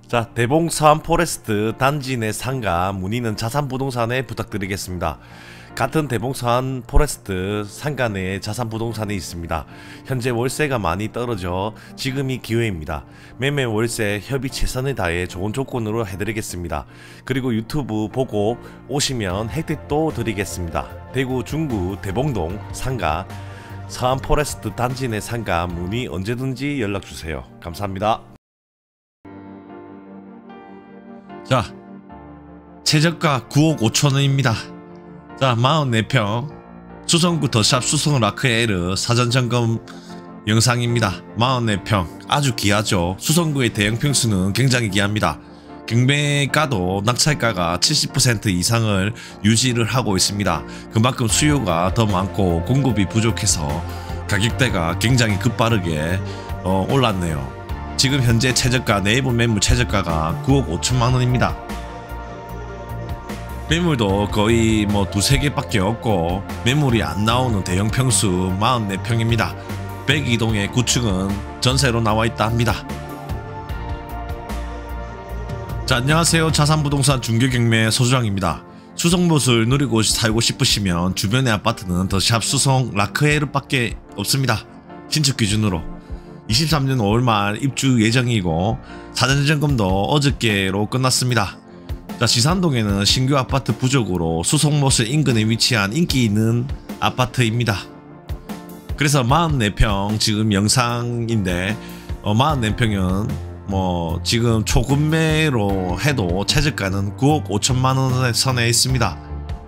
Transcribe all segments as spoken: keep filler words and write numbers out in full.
자, 대봉산 포레스트 단지 내 상가 문의는 자산부동산에 부탁드리겠습니다. 같은 대봉산 포레스트 상가 내에 자산부동산이 있습니다. 현재 월세가 많이 떨어져 지금이 기회입니다. 매매 월세 협의 최선을 다해 좋은 조건으로 해드리겠습니다. 그리고 유튜브 보고 오시면 혜택도 드리겠습니다. 대구 중구 대봉동 상가 서안 포레스트 단지 내 상가 문의 언제든지 연락주세요. 감사합니다. 자, 최저가 구억 오천원입니다. 자, 사십사 평 수성구 더샵 수성 라크에르 사전점검 영상입니다. 사십사 평 아주 귀하죠. 수성구의 대형 평수는 굉장히 귀합니다. 경매가도 낙찰가가 칠십 퍼센트 이상을 유지를 하고 있습니다. 그만큼 수요가 더 많고 공급이 부족해서 가격대가 굉장히 급빠르게 어, 올랐네요. 지금 현재 최저가 네이버 매물 최저가가 구억 오천만원입니다. 매물도 거의 뭐 두세 개밖에 없고 매물이 안 나오는 대형 평수 사십사 평입니다. 백이 동의 구축은 전세로 나와 있다 합니다. 자, 안녕하세요. 자산부동산 중개경매 소주장입니다. 수성못을 누리고 살고 싶으시면 주변의 아파트는 더샵 수성 라크에르 밖에 없습니다. 신축 기준으로 이십삼년 오월 말 입주 예정이고 사전점검도 어저께로 끝났습니다. 자, 지산동에는 신규 아파트 부족으로 수성못을 인근에 위치한 인기 있는 아파트입니다. 그래서 사십사 평 지금 영상인데 어, 사십사 평은 뭐 지금 초급매로 해도 최저가는 구억 오천만원에 선에 있습니다.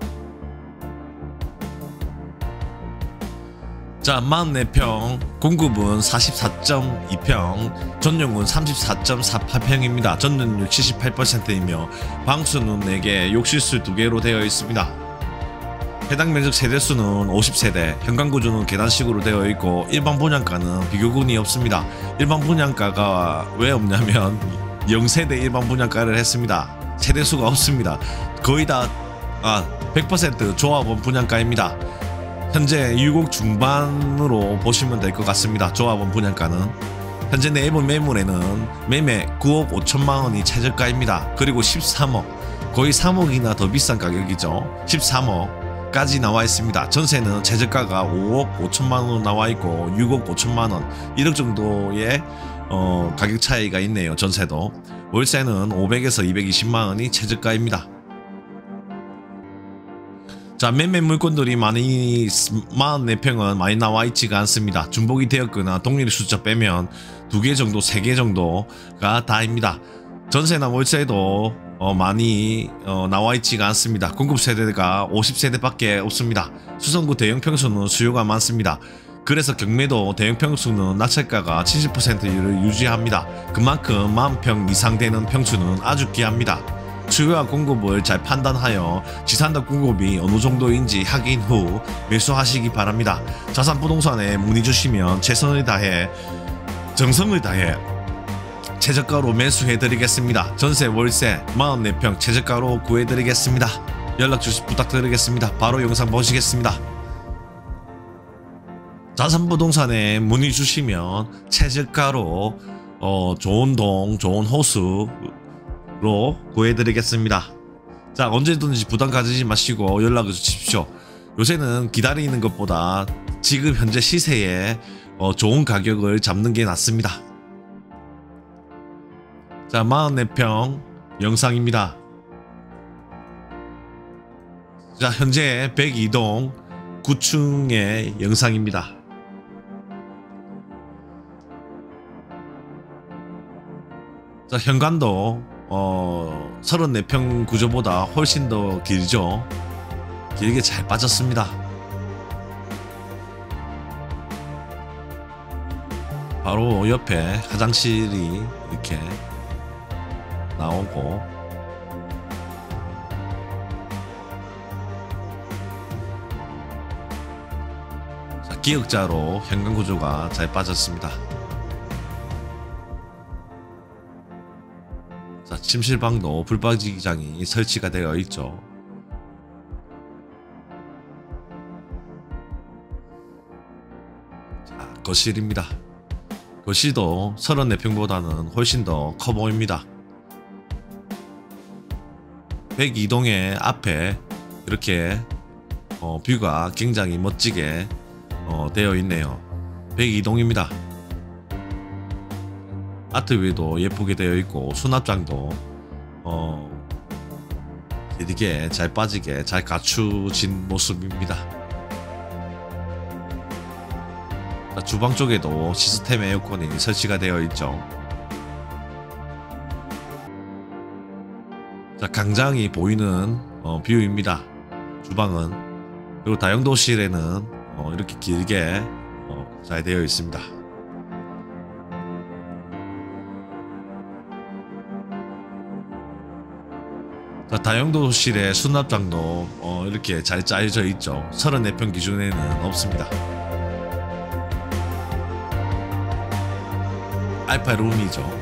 자, 사십사 평 공급은 사십사 점 이 평, 전용은 삼십사 점 사팔 평입니다. 전용률 칠십팔 퍼센트이며 방수는 네 개, 욕실수 두 개로 되어 있습니다. 해당 면적 세대수는 오십 세대, 현관구조는 계단식으로 되어 있고 일반 분양가는 비교군이 없습니다. 일반 분양가가 왜 없냐면 영 세대 일반 분양가를 했습니다. 세대수가 없습니다. 거의 다 아, 백 퍼센트 조합원 분양가입니다. 현재 육억 중반으로 보시면 될 것 같습니다. 조합원 분양가는 현재 네이버 매물에는 매매 구억 오천만원이 최저가입니다. 그리고 십삼억, 거의 삼억이나 더 비싼 가격이죠. 십삼억까지 나와 있습니다. 전세는 최저가가 오억 오천만원으로 나와 있고 육억 오천만원, 일억 정도의 어, 가격 차이가 있네요. 전세도. 월세는 오백에서 이백이십만원이 최저가입니다. 자, 매매 물건들이 많이 사십사 평은 많이 나와 있지가 않습니다. 중복이 되었거나 동일 숫자 빼면 두 개 정도, 세 개 정도가 다입니다. 전세나 월세도 어, 많이 어, 나와 있지가 않습니다. 공급 세대가 오십 세대밖에 없습니다. 수성구 대형 평수는 수요가 많습니다. 그래서 경매도 대형 평수는 낙찰가가 칠십 퍼센트를 유지합니다. 그만큼 사십 평 이상 되는 평수는 아주 귀합니다. 수요와 공급을 잘 판단하여 지산당 공급이 어느 정도인지 확인 후 매수하시기 바랍니다. 자산부동산에 문의 주시면 최선을 다해 정성을 다해 최저가로 매수해드리겠습니다. 전세 월세 사십사 평 최저가로 구해드리겠습니다. 연락 주시 부탁드리겠습니다. 바로 영상 보시겠습니다. 자산부동산에 문의 주시면 최저가로 어, 좋은 동, 좋은 호수 로 구해드리겠습니다. 자, 언제든지 부담 가지지 마시고 연락을 주십시오. 요새는 기다리는 것보다 지금 현재 시세에 어, 좋은 가격을 잡는 게 낫습니다. 자, 사십사 평 영상입니다. 자, 현재 백이 동 구층의 영상입니다. 자, 현관도 어, 삼십사 평 구조보다 훨씬 더 길죠. 길게 잘 빠졌습니다. 바로 옆에 화장실이 이렇게 나오고 자, 기역자로 현관 구조가 잘 빠졌습니다. 자, 침실방도 불박이장이 설치가 되어 있죠. 자, 거실입니다. 거실도 삼십사 평보다는 훨씬 더 커 보입니다. 백이 동의 앞에 이렇게 어, 뷰가 굉장히 멋지게 어, 되어 있네요. 백이 동입니다. 아트뷰도 예쁘게 되어 있고 수납장도 어, 되게 잘 빠지게 잘 갖추진 모습입니다. 자, 주방 쪽에도 시스템 에어컨이 설치가 되어 있죠. 자, 강장이 보이는 어, 뷰입니다. 주방은. 그리고 다용도실에는 어, 이렇게 길게 어, 잘 되어 있습니다. 자, 다용도실의 수납장도 어, 이렇게 잘 짜여져 있죠. 서른네 평 기준에는 없습니다. 알파룸이죠.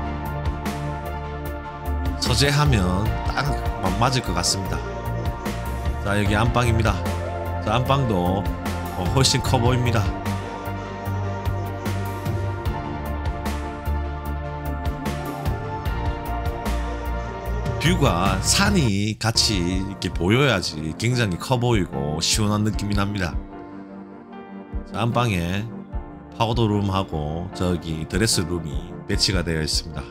서재하면 딱 맞을 것 같습니다. 자, 여기 안방입니다. 자, 안방도 어, 훨씬 커 보입니다. 뷰가 산이 같이 이렇게 보여야지 굉장히 커 보이고 시원한 느낌이 납니다. 자, 안방에 파우더룸하고 저기 드레스룸이 배치가 되어 있습니다.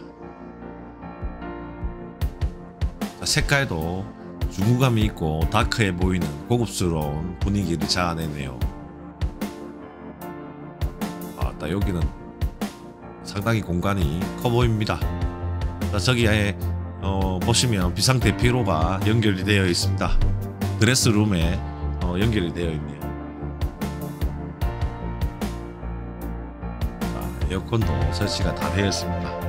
자, 색깔도 중후감이 있고 다크해 보이는 고급스러운 분위기를 자아내네요. 아, 나 여기는 상당히 공간이 커 보입니다. 자, 저기에 어, 보시면 비상대피로가 연결이 되어 있습니다. 드레스룸에 어, 연결이 되어 있네요. 자, 에어컨도 설치가 다 되어 있습니다.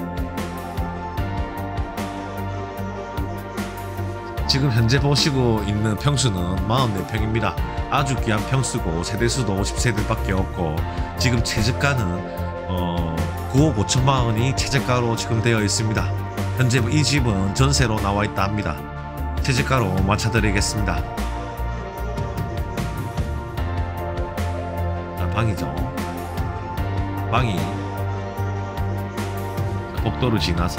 지금 현재 보시고 있는 평수는 사십사 평입니다. 아주 귀한 평수고 세대수도 오십 세대밖에 없고 지금 최저가는 어, 구억 오천만 원이 최저가로 지금 되어 있습니다. 현재 이 집은 전세로 나와 있다 합니다. 최저가로 맞춰드리겠습니다. 자, 방이죠. 방이 복도를 지나서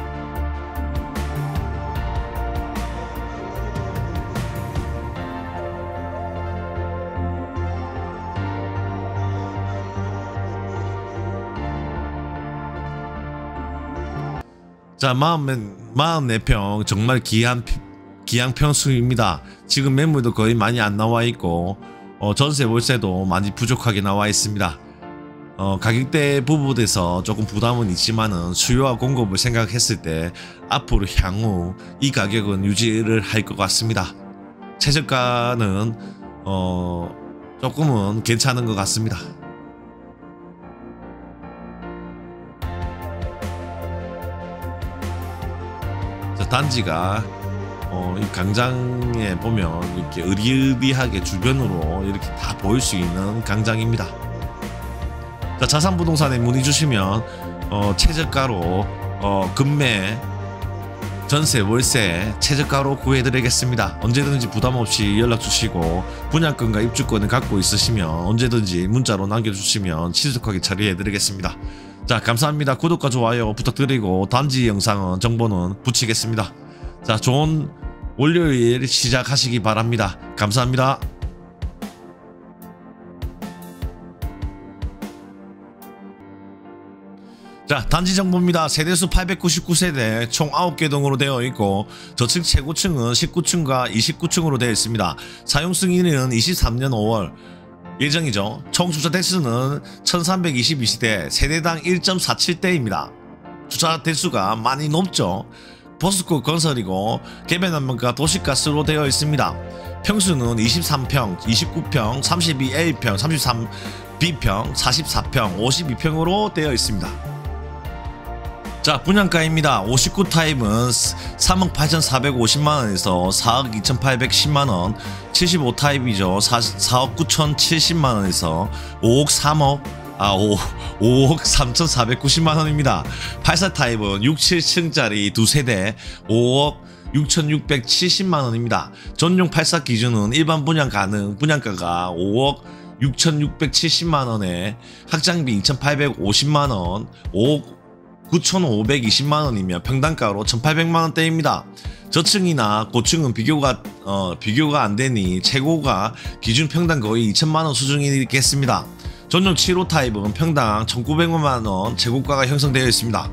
자, 사십사 평 정말 귀한 귀한 평수입니다. 지금 매물도 거의 많이 안 나와 있고 어, 전세 월세도 많이 부족하게 나와 있습니다. 어, 가격대 부분에서 조금 부담은 있지만은 수요와 공급을 생각했을 때 앞으로 향후 이 가격은 유지를 할 것 같습니다. 최저가는 어, 조금은 괜찮은 것 같습니다. 단지가 어, 이 강장에 보면 이렇게 의리의리하게 주변으로 이렇게 다 보일 수 있는 강장입니다. 자, 자산부동산에 문의 주시면 어, 최저가로 어, 금매, 전세, 월세 최저가로 구해드리겠습니다. 언제든지 부담없이 연락 주시고 분양권과 입주권을 갖고 있으시면 언제든지 문자로 남겨주시면 신속하게 처리해드리겠습니다. 자, 감사합니다. 구독과 좋아요 부탁드리고 단지 영상은 정보는 붙이겠습니다. 자, 좋은 월요일 시작하시기 바랍니다. 감사합니다. 자, 단지 정보입니다. 세대수 팔백구십구 세대 총 아홉 개 동으로 되어 있고 저층 최고층은 십구 층과 이십구 층으로 되어 있습니다. 사용 승인은 이십삼 년 오월 예정이죠. 총 주차 대수는 천삼백이십이 대, 세대당 일 점 사칠 대입니다. 주차 대수가 많이 높죠. 포스코 건설이고 개변환면과 도시가스로 되어 있습니다. 평수는 이십삼 평, 이십구 평, 삼십이 에이 평, 삼십삼 비 평, 사십사 평, 오십이 평으로 되어 있습니다. 자, 분양가입니다. 오십구 타입은 삼억 팔천사백오십만 원에서 사억 이천팔백십만 원, 칠십오 타입이죠. 사억 구천칠십만 원에서 오억 삼억 아 오, 오억 삼천사백구십만 원입니다. 팔십사 타입은 육, 칠 층짜리 두 세대 오억 육천육백칠십만 원입니다. 전용 팔십사 기준은 일반 분양 가능 분양가가 오억 육천육백칠십만 원에 확장비 이천팔백오십만 원, 오억 구천오백이십만 원이며 평당가로 천팔백만 원대입니다. 저층이나 고층은 비교가 어, 비교가 안 되니 최고가 기준 평당 거의 이천만 원 수준이겠습니다. 전용 칠 호 타입은 평당 천구백만 원 최고가가 형성되어 있습니다.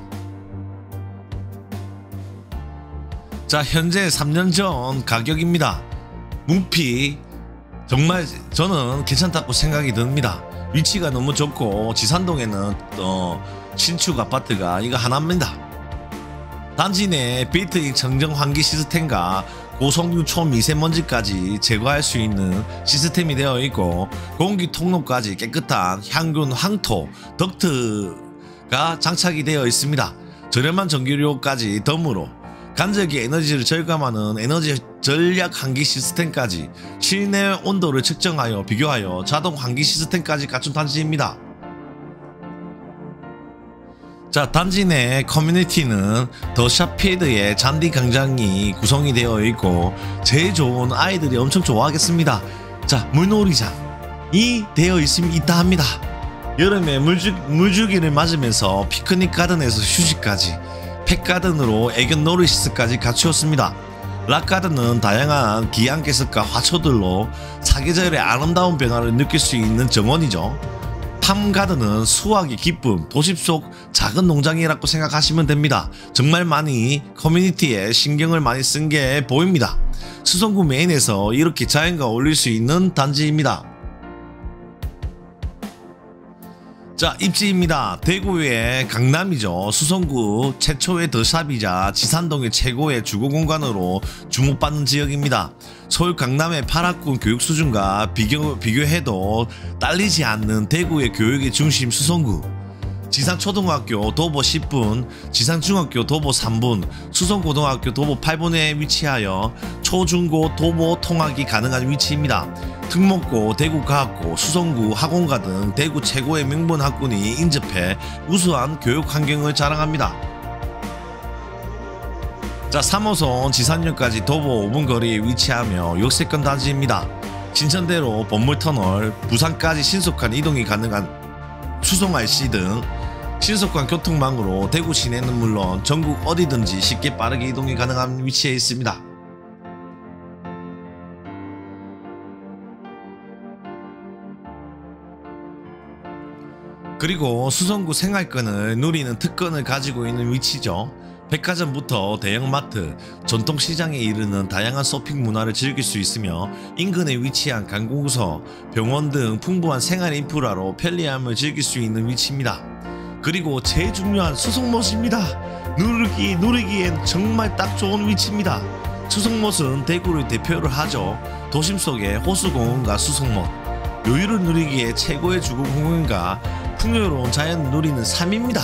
자, 현재 삼 년 전 가격입니다. 뭉피 정말 저는 괜찮다고 생각이 듭니다. 위치가 너무 좋고 지산동에는 어, 신축 아파트가 이거 하나입니다. 단지 내 빌트인 청정 환기 시스템과 고성능 초미세먼지까지 제거할 수 있는 시스템이 되어 있고 공기 통로까지 깨끗한 향균 황토 덕트가 장착이 되어 있습니다. 저렴한 전기료까지 덤으로 간접기 에너지를 절감하는 에너지 전략 환기 시스템까지 실내 온도를 측정하여 비교하여 자동 환기 시스템까지 갖춘 단지입니다. 자, 단지 내 커뮤니티는 더샤피드의 잔디 광장이 구성이 되어 있고 제일 좋은 아이들이 엄청 좋아하겠습니다. 자, 물놀이장이 되어 있음 있다 합니다. 여름에 물주, 물주기를 맞으면서 피크닉 가든에서 휴식까지 펫가든으로 애견 놀이시설까지 갖추었습니다. 락가든은 다양한 기안개석과 화초들로 사계절의 아름다운 변화를 느낄 수 있는 정원이죠. 팜가든은 수확의 기쁨, 도심 속 작은 농장이라고 생각하시면 됩니다. 정말 많이 커뮤니티에 신경을 많이 쓴 게 보입니다. 수성구 메인에서 이렇게 자연과 어울릴 수 있는 단지입니다. 자, 입지입니다. 대구의 강남이죠. 수성구 최초의 더샵이자 지산동의 최고의 주거공간으로 주목받는 지역입니다. 서울 강남의 팔학군 교육 수준과 비교, 비교해도 딸리지 않는 대구의 교육의 중심 수성구. 지상초등학교 도보 십 분, 지상중학교 도보 삼 분, 수성고등학교 도보 팔 분에 위치하여 초중고 도보 통학이 가능한 위치입니다. 특목고, 대구과학고, 수성구 학원가 등 대구 최고의 명문 학군이 인접해 우수한 교육 환경을 자랑합니다. 자, 삼 호선 지산역까지 도보 오 분 거리에 위치하며 역세권 단지입니다. 신천대로 본물터널, 부산까지 신속한 이동이 가능한 수송알씨 등 신속한 교통망으로 대구 시내는 물론 전국 어디든지 쉽게 빠르게 이동이 가능한 위치에 있습니다. 그리고 수성구 생활권을 누리는 특권을 가지고 있는 위치죠. 백화점부터 대형마트, 전통시장에 이르는 다양한 쇼핑 문화를 즐길 수 있으며 인근에 위치한 관공서, 병원 등 풍부한 생활 인프라로 편리함을 즐길 수 있는 위치입니다. 그리고 제일 중요한 수성못입니다. 누르기, 누리기엔 정말 딱 좋은 위치입니다. 수성못은 대구를 대표를 하죠. 도심 속의 호수공원과 수성못, 여유를 누리기에 최고의 주거공원과 풍요로운 자연을 누리는 삶입니다.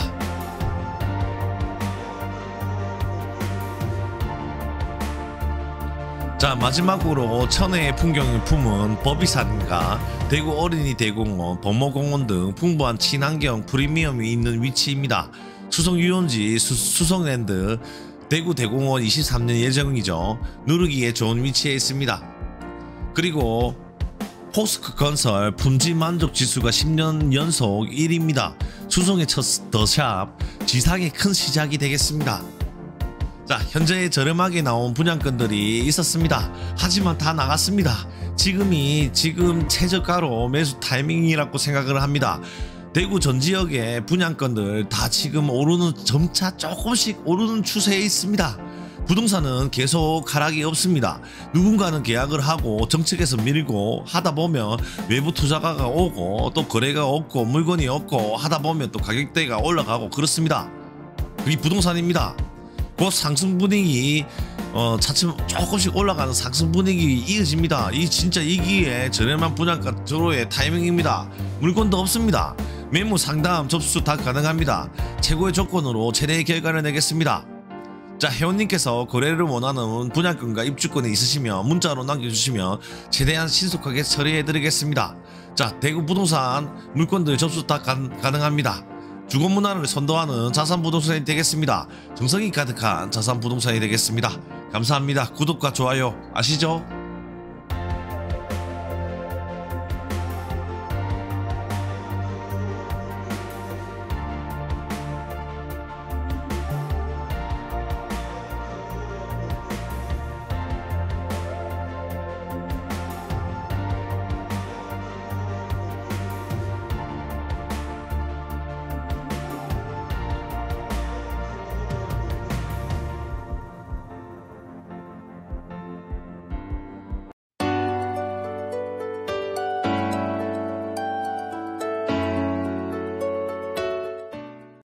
자, 마지막으로 천혜의 풍경을 품은 법이산과 대구 어린이 대공원, 범어공원 등 풍부한 친환경 프리미엄이 있는 위치입니다. 수성유원지, 수, 수성랜드, 대구 대공원 이십삼 년 예정이죠. 누르기에 좋은 위치에 있습니다. 그리고 포스크 건설 품질 만족 지수가 십 년 연속 일 위입니다. 수성의 첫 더샵, 지상의 큰 시작이 되겠습니다. 자, 현재 저렴하게 나온 분양권들이 있었습니다. 하지만 다 나갔습니다. 지금이 지금 최저가로 매수 타이밍이라고 생각을 합니다. 대구 전 지역의 분양권들 다 지금 오르는, 점차 조금씩 오르는 추세에 있습니다. 부동산은 계속 하락이 없습니다. 누군가는 계약을 하고 정책에서 밀고 하다 보면 외부 투자가가 오고 또 거래가 없고 물건이 없고 하다 보면 또 가격대가 올라가고 그렇습니다. 그게 부동산입니다. 곧 상승 분위기 어 차츰 조금씩 올라가는 상승 분위기 이어집니다. 이 진짜 이 기회에 저렴한 분양가 들어의 타이밍입니다. 물건도 없습니다. 매물 상담 접수 다 가능합니다. 최고의 조건으로 최대의 결과를 내겠습니다. 자, 회원님께서 거래를 원하는 분양권과 입주권이 있으시면 문자로 남겨주시면 최대한 신속하게 처리해드리겠습니다. 자, 대구 부동산 물건들 접수 다 가, 가능합니다. 주거 문화를 선도하는 자산부동산이 되겠습니다. 정성이 가득한 자산부동산이 되겠습니다. 감사합니다. 구독과 좋아요 아시죠?